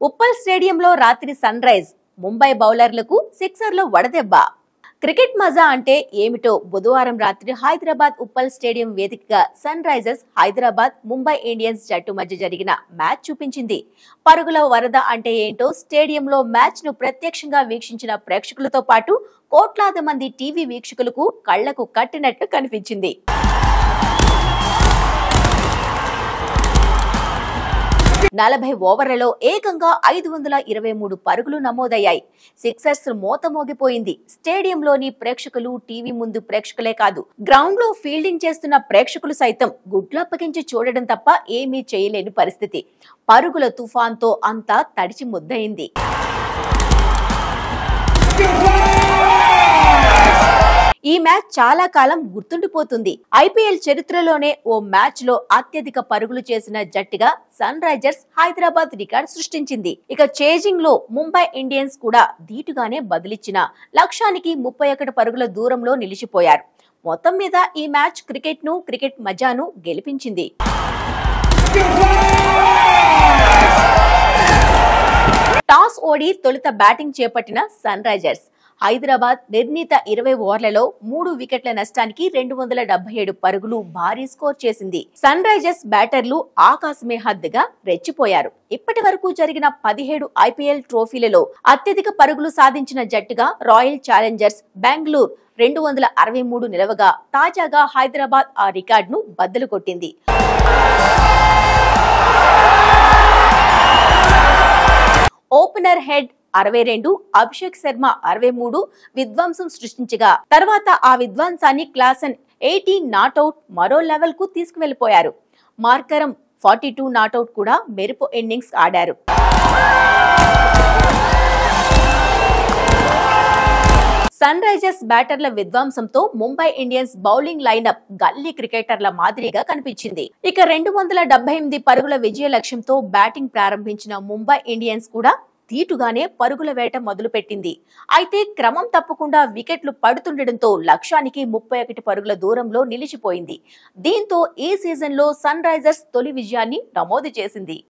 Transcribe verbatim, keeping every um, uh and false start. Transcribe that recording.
ఉప్పల్ స్టేడియంలో రాత్రి Sunrise Mumbai బౌలర్లకు సిక్సర్లో వడదెబ్బ. క్రికెట్ మజా అంటే ఏమిటో బుధవారం రాత్రి హైదరాబాద్ ఉప్పల్ స్టేడియం వేదికగా Sunrisers Hyderabad Mumbai Indians జట్టు మధ్య జరిగిన మ్యాచ్ చూపించింది. పరుగుల వరద అంటే ఏంటో స్టేడియంలో మ్యాచ్ ను ప్రత్యక్షంగా వీక్షించిన ప్రేక్షకులతో పాటు కోట్లాది మంది టీవీ వీక్షకులకు కళ్లకు కట్టినట్టు కనిపించింది. నలభై ఓవర్లలో ఏకంగా ఐదు వందల ఇరవై మూడు పరుగులు నమోదయ్యాయి. సిక్సర్స్ మోత మోగిపోయింది. స్టేడియంలోని ప్రేక్షకులు, టీవీ ముందు ప్రేక్షకులే కాదు, గ్రౌండ్ లో ఫీల్డింగ్ చేస్తున్న ప్రేక్షకులు సైతం గుడ్లప్పగించి చూడడం తప్ప ఏమీ చేయలేని పరిస్థితి. పరుగుల తుఫాన్తో అంతా తడిచి ముద్దయింది. ఈ మ్యాచ్ చాలా కాలం గుర్తుండిపోతుంది. ఐపీఎల్ చరిత్రలోనే ఓ మ్యాచ్ లో అత్యధిక పరుగులు చేసిన జట్టుగా సన్ రైజర్స్ హైదరాబాద్ రికార్డ్ సృష్టించింది. ఇక చేజింగ్ లో ముంబై ఇండియన్స్ కూడా ధీటుగానే బదిలిచ్చిన లక్ష్యానికి ముప్పై ఒకటి పరుగుల దూరంలో నిలిచిపోయారు. మొత్తం మీద ఈ మ్యాచ్ క్రికెట్ ను, క్రికెట్ మజాను గెలిపించింది. టాస్ ఓడి తొలుత బ్యాటింగ్ చేపట్టిన సన్ రైజర్స్ హైదరాబాద్ నిర్ణీత ఇరవై ఓవర్లలో మూడు వికెట్ల నష్టానికి రెండు వందల డెబ్బై ఏడు పరుగులు భారీ స్కోర్ చేసింది. సన్ రైజర్స్ బ్యాటర్లు ఆకాశమే హద్దుగా రెచ్చిపోయారు. ఇప్పటి వరకు జరిగిన పదిహేడు ఐపీఎల్ ట్రోఫీలలో అత్యధిక పరుగులు సాధించిన జట్టుగా రాయల్ ఛాలెంజర్స్ బెంగళూరు రెండు వందల అరవై మూడు నిలవగా తాజాగా హైదరాబాద్ ఆ రికార్డును బద్దలు కొట్టింది. ఓపెనర్ హెడ్ అరవై రెండు, అభిషేక్ శర్మ అరవై మూడు విధ్వంసం సృష్టించగా తర్వాత ఆ విధ్వంసాన్ని క్లాసన్ ఎయిటీన్ నాట్అవుట్ మరో లెవెల్ కు తీసుకువెళ్లిపోయారు. మార్కరం ఫార్టీ టూ నాట్అవుట్ కూడా మెరుపు ఇన్నింగ్స్ ఆడారు. సన్ రైజర్స్ బ్యాటర్ల విధ్వంసంతో ముంబై ఇండియన్స్ బౌలింగ్ లైనప్ గల్లీ క్రికెటర్ల మాదిరిగా కనిపించింది. ఇక రెండు వందల డెబ్బై ఎనిమిది పరుగుల విజయ లక్ష్యంతో బ్యాటింగ్ ప్రారంభించిన ముంబై ఇండియన్స్ కూడా ధీటుగానే పరుగుల వేట మొదలుపెట్టింది. అయితే క్రమం తప్పకుండా వికెట్లు పడుతుండటంతో లక్ష్యానికి ముప్పై ఒకటి పరుగుల దూరంలో నిలిచిపోయింది. దీంతో ఈ సీజన్ లో సన్ రైజర్స్ తొలి విజయాన్ని నమోదు చేసింది.